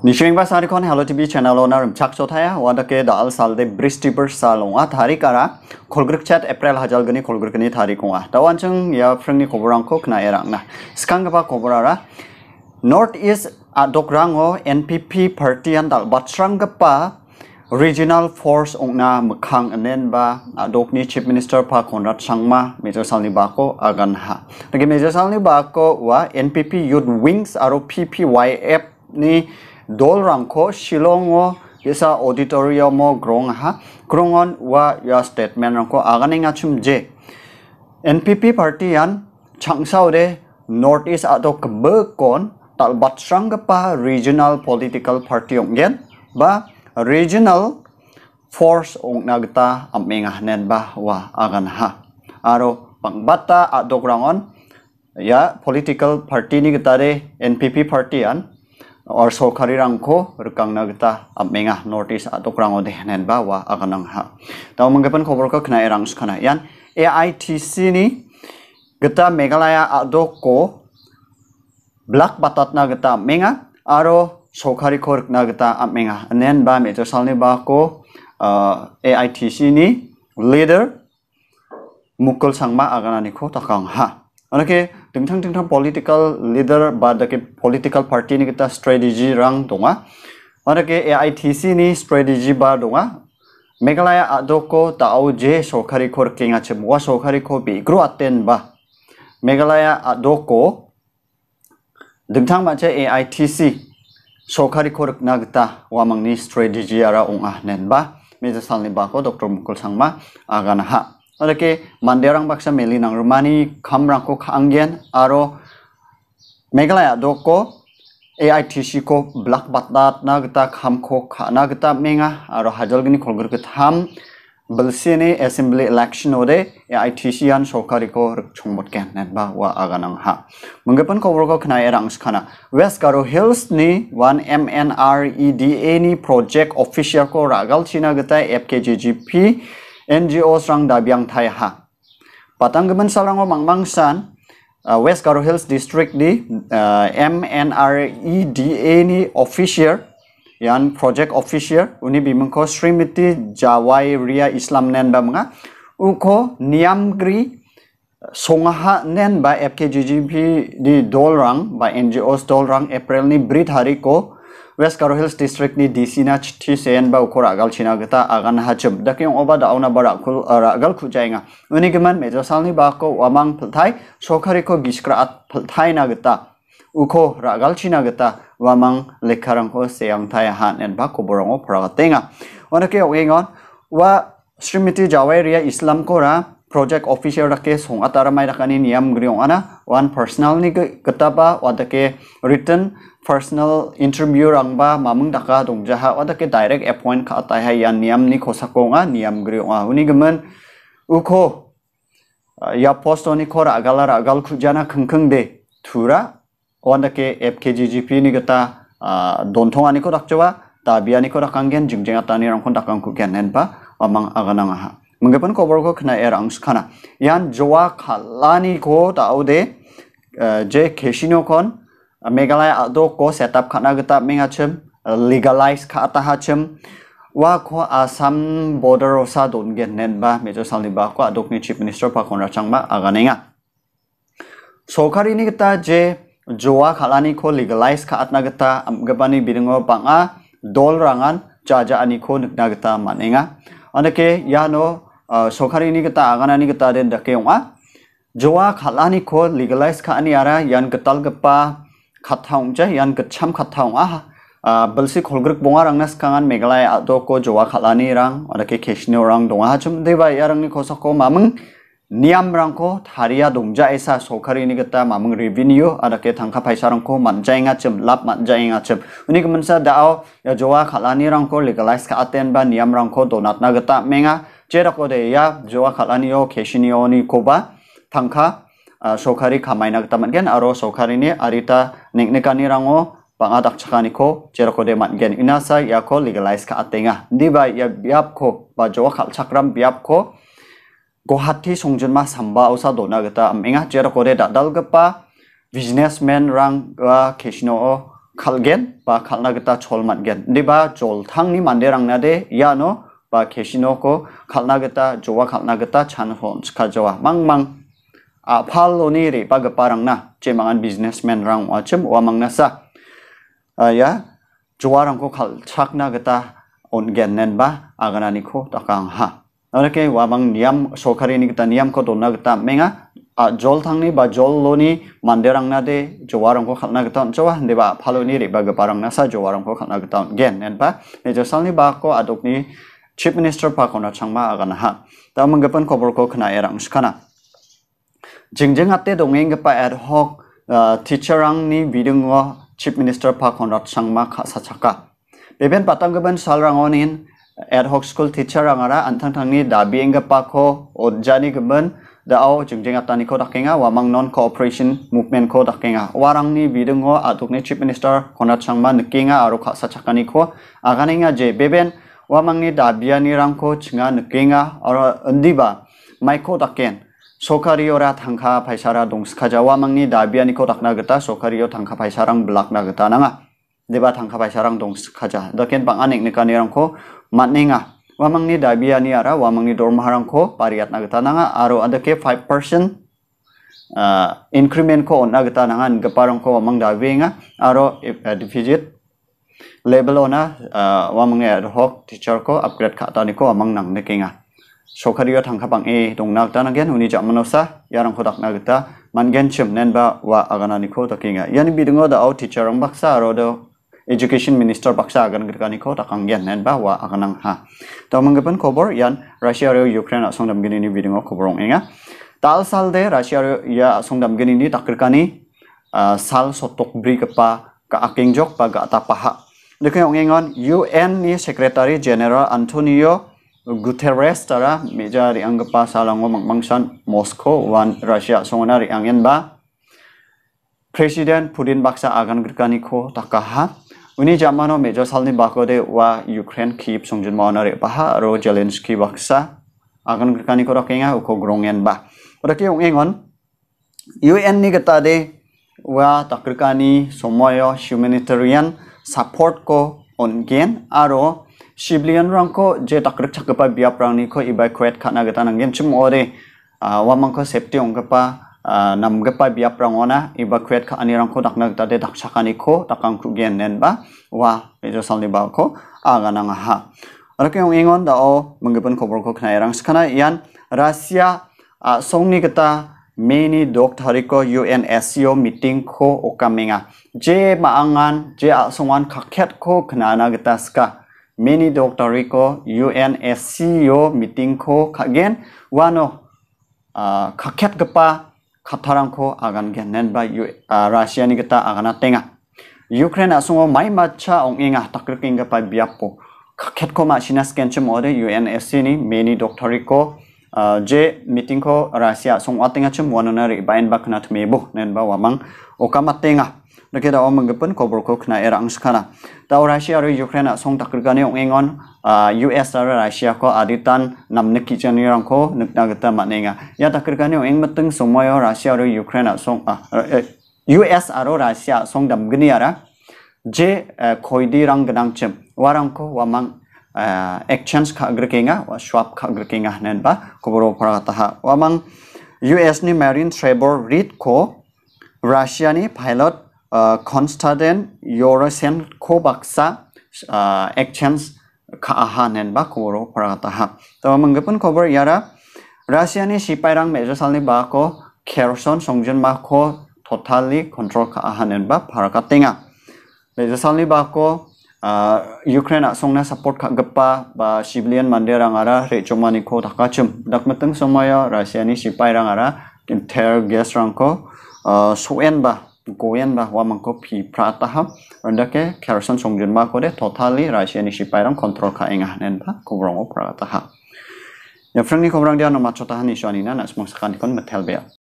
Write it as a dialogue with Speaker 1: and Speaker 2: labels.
Speaker 1: Nishing ba sari kon HTV channel owner chak chothaya wada ke dal sal de bristi per salonga thari kara kolgruk chat April hajal gani kolgruk ni thari konga tawan chung ya frengni koborang ko kna erang na skang ba koborara North East adokrango NPP party an dal batsrang pa regional force ongna mkhang anen ba adokni chief minister pa Konrad Sangma Major Salni Bako agan ha nage Major Salni Bako wa NPP youth wings aro PPYF ni dol2an ko Shillongo yesa auditorium mo grong ha grongon wa ya statement ko aganinga chum je NPP party an changsao de North East adok bekon tal batsrang pa regional political party onggen ba regional force ongna gita amenga nen ba wa agan ha aro pangbata adokrangon ya political party ni gita de NPP party an or Sorkari rangko rekang na gita amenga Northeast adokrango de nen ba wa aganang ha taw manggapan khobor ko khna erang skana yan AITC ni gita Meghalaya adoko black batat na gita menga aro Sorkari ko rekna gita amenga nen ba Major Salni ba ko AITC ni leader Mukul Sangma aganani ko takang ha anake tingtang political leader ba dake political party ni kita strategy rang donga anake AITC ni strategy ba donga Meghalaya adoko tau je Sorkari ko kenga chemwa Sorkari ko bi gro aten ba Meghalaya adoko tingtang ma che AITC Sorkari ko nagta wamang ni strategy ara onga nen ba Major Salni ba ko Dr. Mukul Sangma agana ha Oke, manderang baksa meli nang rumani kamrang ko kaanggen aro Meghalaya doko AITC ko black batat na gita kam ko na gita menga aro hajal gini kolgur ham belsini assembly election ode AITC an Sorkari ko chongbot ken nen ba wa aganang ha menggapan ko ko kena erang skana West Garo Hills ni 1 MNREDA ni project official ko ragal china gita FKGGP NGO serang dabiang thai ha patanggaman salango mangmangsan West Garo Hills district di MNREDA ni official yan project official uni bimengko Srimiti Jawai Ria Islam nen ba mga uko niamgri songaha nen ba FKGGP di dol2an ba NGOs dol2an April ni brit hari ko West Garo Hills district ni DC na chithi sen ba ukor agal china gata agan hachum dakyong oba dauna barakul agal khujainga uni geman Major Salni ba ko wamang phthai Sorkari ko giskra phthai na gata uko ragal china gata wamang lekharang ko seang thai han en ba ko borongo phratenga onake ogengon wa Srimiti Jawaria Islam ko ra project officer rake song atara mai rakani niam griong ana one personal ni gata ba wadake written personal interview rangba mamung daka dongjaha wadake direct appoint ka atai hai yan niam ni khosakonga niam grionga uni gemen uko ya post oni khora agal khujana khengkheng de thura wadake FKGGP ni gata donthong ani ko dakjawa tabiani ko rakanggen jingjenga tani rangkhon dakang ku genen ba amang agananga ha menggapan kobor ko khna erang skana yan jowa khalani ko taude je kesino kon Meghalaya adoko setup khana gata mengachem legalize kha atahachem wa ko Assam border osa dongen nen ba Major Salni ba ko adokni chief minister pa Konrad Sangma aganenga Sorkari ni gata je jowa khalani ko legalize kha atna gata amgabani biringo banga dol2an jaja ani ko nikna gata manenga anake yano Sorkari ni gata aganani gata den dakeonga jowa khalani ko legalize kha ani ara yan getal gapa khathaung ja yan gacham khathaung belsi kholgruk bonga rangna skangan Meghalaya adoko jowa khalani rang adake keshino rang donga hachum deba yarang ni khosako mamung niam rangko tharia dongja esa Sorkari ni gata mamung revenue adake thangkha paisa rangko manjainga chum lap manjainga chum uni kemensa dao ya jowa khalani rangko legalize ka aten ba niam rangko donatna gata menga jerako de ya jowa khalani yo keshino ni koba thangkha Sorkari kamaina gata mangen aro Sorkari ni arita neknekani rango pangadak chakani ko jerako de mangen inasa ya ko legalize ka atenga diba ya biap ko ba jowa khal chakram biap ko Guwahati songjunma samba usa dona gata amenga jerako de dadal gapa businessman rang keshino khalgen ba khalna gita cholmat gen diba jol thangni manderangna de iano ba kesino ko khalna gita jowa khalna gita chanhon skajawa mangmang aphaloni re ba gaparangna chemangan businessman rang wachem wamangna sa ya jowarang ko khal chakna gita on gen nen ba aganani ko takang ha Oke wamang niam Sorkari ni kita niam ko donna gita menga jol thangni ba jol loni manderang na de jowarang ko khalna gita jowa deba phaloni re ba gaparang na sa jowarang ko khalna gita gen nen ba ne josalni ba ko adokni chief minister pa kona changma agana ha ta manggapan khobor ko khna erang skana jingjing atte dongeng gapa ad hoc teacherang ni bidungo chief minister pa kona changma khasa chaka beben patanggaban salrangonin ad hoc school teacher angara antang tangni dabi engapa ko odjani gemen dao jingjing atani ko dakenga wamang non cooperation movement ko dakenga warangni bidungo adukni chief minister kona changma nikinga aro khasa chakani ko aganinga je beben wamangni dabiani rangko chinga nikinga aro undiba maiko daken Sorkari ora tangka paisara dongskaja wamangni dabiani ko dakna geta Sorkari o tangka paisarang blakna geta nanga deba tangka paisarang dongskaja daken banganik nikani rangko matninga wamangni dabiani ara wamangni dormaharangko pariatna geta nanga aro adake 5% increment ko onna geta nanga gaparangko wamang dabienga aro deficit level ona wamang ad hoc teacher ko upgrade khatani ko wamang nang nekinga Sorkari o tangka bang dongna geta nagen uni jamanosa yarang ko dakna geta mangen chim nenba wa aganani ko dakinga yani bidungo da au teacher ang baksa aro do Education Minister baksa agan gerkani ko takang gen nen ba wa aganang ha. Taw manggapan khobor yan Russia ro Ukraine asong damgini ni bidingo khoborong enga. Tal sal de Russia ro ya asong damgini ni takirkani sal sotok bri kepa ka akingjok pa ga tapaha. Dekay ongengon UN ni Secretary General Antonio Guterres tara meja ri angpa salango mangmangsan Moscow wan Russia songona ri angen ba President Putin baksa agan gerkani ko takaha Uni jamano mejo salni bakode wa Ukraine keep songjun maonare baha ro Zelensky baksa akan gerkani ko rakenga uko grongen ba orake ongengon UN ni gata de wa takrikani somoyo humanitarian support ko ongen aro civilian rangko je takrik chakpa biaprang ni ko evacuate khana gata nangen chum ore wamang ko safety ongpa namgapa biaprangona evacuate ka anirang ko dakna gata de daksakani ko takang krugen nen ba wa mejo salni ba ko aganang ha arake ong ingon dao manggapan khobor ko knairang skana yan Russia songni gata many doctor ko UNSCO meeting ko okamenga je maangan je songan khakhet ko knana gata ska many doctor ko UNSCO meeting ko khagen wano khakhet gapa Katarangko agan genen ba Russia ni kita agana tenga Ukraine asungo mai macha onginga takrikinga pa biapo kaket ko machina scan chum ode UNSC ni many doctoriko je meeting ko Russia song atenga chum wanonari bain bakna tmebo nen ba wamang okamatenga nakeda omanggepen kobor ko kna erang skana ta Russia ro Ukraine song takrigane ongingon US aro Russia ko aditan namne kichani rangko nukna gata manenga ya takrigane ong mateng somoyo Russia ro Ukraine song US aro Russia song damgni ara je khoidi rang gadang chem warangko wamang exchange khagrkenga wa swap khagrkenga nen ba koboro parata wamang US ni Marine Trevor Reed ko Russia ni pilot Konstantin Yorosen ko baksa exchange kaahanen ba koboro parata to manggapan kobor yara Russia ni sipairang mejo salni ba ko Kherson songjun ma ko totally control kaahanen ba parakatenga mejo salni ba ko Ukraine songna support kagpa ba civilian manderang ara rechomani ko takachum dakmateng somaya Russia ni sipairang ara tear gas rangko soen ba goyen ba wamang ko pi prata ha ondake Kherson songjun ma ko de totally Russia ni sipairang control ka engah nen ba kobrong prata ha ya frangni kobrang dia no machota hani shani na nas mongsakan kon metelbea